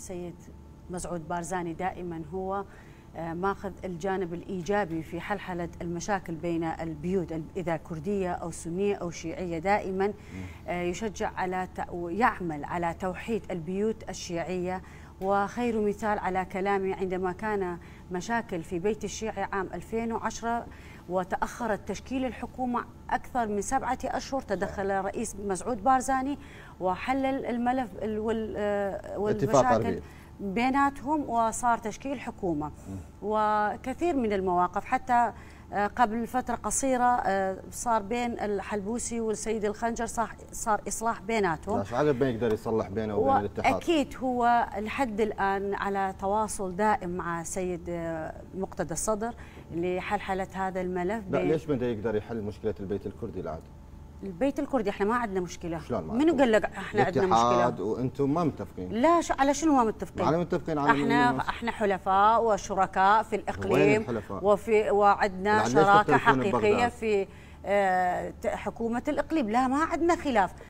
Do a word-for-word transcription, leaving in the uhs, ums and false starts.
سيد مسعود بارزاني دائما هو ماخذ الجانب الإيجابي في حلحلة المشاكل بين البيوت، إذا كردية أو سنية أو شيعية، دائما يشجع على ويعمل على توحيد البيوت الشيعية. وخير مثال على كلامي عندما كان مشاكل في بيت الشيعي عام ألفين وعشرة وتأخرت تشكيل الحكومة أكثر من سبعة أشهر، تدخل الرئيس مسعود بارزاني وحلل الملف والمشاكل بيناتهم وصار تشكيل حكومة. وكثير من المواقف حتى قبل فترة قصيرة صار بين الحلبوسي والسيد الخنجر صار إصلاح بيناتهم. عقب ما يقدر يصلح بينه وبين الاتحاد. أكيد هو لحد الآن على تواصل دائم مع السيد مقتدى الصدر لحلحلة هذا الملف. لا ليش ما يقدر يحل مشكلة البيت الكردي العادي؟ البيت الكردي احنا ما عندنا مشكله. شلون ما منو قال لك احنا عندنا مشكله؟ الاتحاد وانتم ما متفقين. لا ش... على شنو ما متفقين؟ على متفقين على احنا احنا حلفاء وشركاء في الاقليم وفي وعندنا شراكه حقيقيه في اه حكومه الاقليم، لا ما عندنا خلاف.